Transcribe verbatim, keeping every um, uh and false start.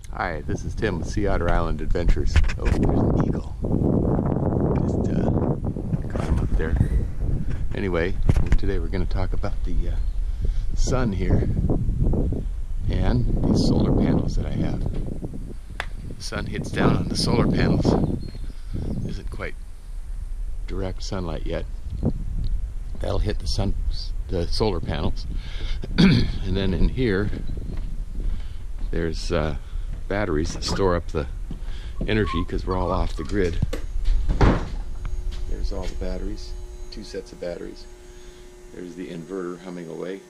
Hi, this is Tim with Sea Otter Island Adventures. Oh, there's an eagle. Just uh, caught him up there. Anyway, today we're going to talk about the uh, sun here and these solar panels that I have. The sun hits down on the solar panels. Isn't quite direct sunlight yet. That'll hit the sun, the solar panels, and then in here there's uh, batteries that store up the energy because we're all off the grid. There's all the batteries, two sets of batteries. There's the inverter humming away.